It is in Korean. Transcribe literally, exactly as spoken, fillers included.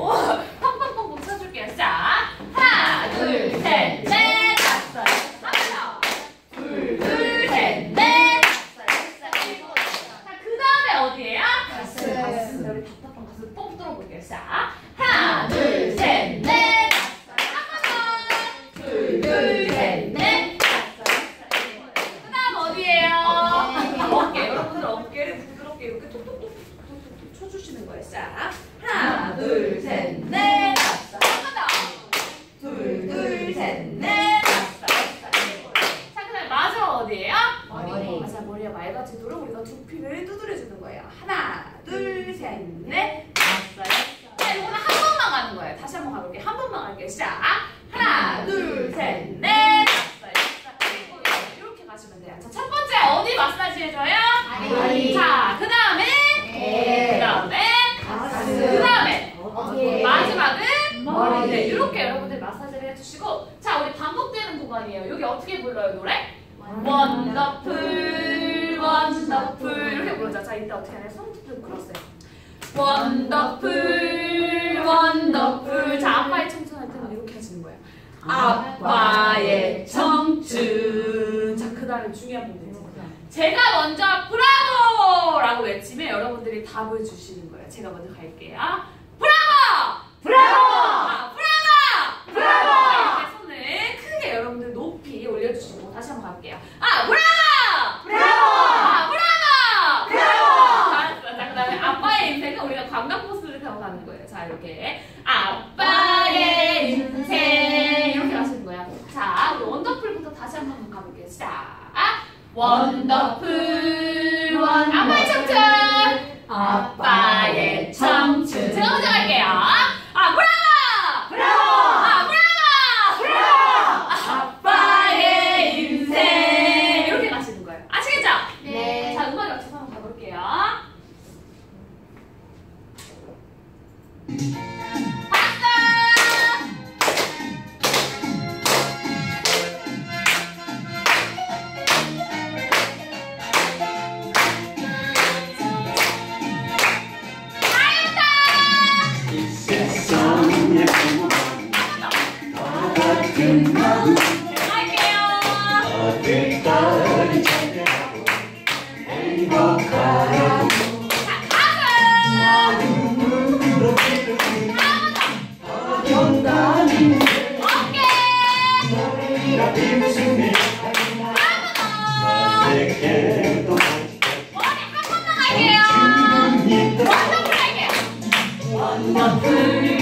오, 펑펑펑펑 쳐줄게요. 자, 하나, 둘, 셋, 넷, 다섯, 여섯, 둘, 둘, 셋, 넷, 다섯, 여섯, 일곱. 자, 그 다음에 어디예요? 가슴. 가슴. 우리 답답한 가슴 뽕 뚫어볼게요. 자, 하나, 둘, 셋, 넷, 다섯, 한 번 더. 둘, 둘, 셋, 넷, 다섯, 여섯, 일곱. 그 다음 어디예요? 어깨. 여러분들 어깨를 부드럽게 이렇게 톡톡톡톡톡 쳐주시는 거예요. 자, 하나, 둘, 셋, 넷, 다섯, 한 번 더. 둘, 둘, 셋, 넷, 다섯, 여섯, 일곱. 자, 그 다음에 마지막 어디예요? 머리. 맞아, 머리가 맑아지도록 우리가 두피를 두드려주는 거예요. 하나, 둘, 셋, 넷, 다섯, 여섯. 자, 이거는 한 번만 가는 거예요. 다시 한 번 가볼게요. 한 번만 갈게요. 시작. 하나, 둘, 셋, 넷, 다섯, 여섯, 일곱. 이렇게 가시면 돼요. 자, 첫 번째 어디 마사지 해줘요? 다리. 자, 그 다음에 그 다음에 가슴. 그 다음에 어깨. 마지막은 머리. 네, 이렇게 여러분들 마사지를 해주시고, 자, 우리 반복되는 구간이에요. 여기 어떻게 불러요, 노래? 원더풀 원더풀 이렇게 부르자. 자, 이때 어떻게 하냐? 손 들고 걸었어요. 원더풀 원더풀. 자, 아빠의 청춘할 때는 이렇게 하시는 거예요. 아빠의 청춘. 자, 그 다음에 중요한 부분이 있죠. 제가 먼저 브라보! 라고 외치면 여러분들이 답을 주시는 거예요. 제가 먼저 갈게요. 브라보! 브라보! 아, 브라보! 브라보! 이렇게 손을 크게 여러분들 높이 올려주시고 다시 한번 갈게요. 아, 브라보! 브라보! 아, 브라보! 브라보! 알았어. 자, 그 다음에 아빠의 인생은 우리가 관광 코스를 타고 가는 거예요. 자, 이렇게 아빠의 인생 이렇게 가시는 거예요. 자, 우리 원더풀부터 다시 한번 가볼게요. 시작. 원더풀 원 아빠의 청춘 아빠의 청춘. 제가 먼저 갈게요. 아, 브라보! 브라보! 아, 브라보! 브라보! 아빠의 인생 이렇게 가시는 거예요. 아시겠죠? 네. 자, 음악에 맞춰서 한번 가볼게요. 어디까지 찾아가고 행복하라고 마음으로 기도해 어려운다는 너희라 비웃음이 나에게도 머리 한 번만 갈게요. 원더풀 할게요. 원더풀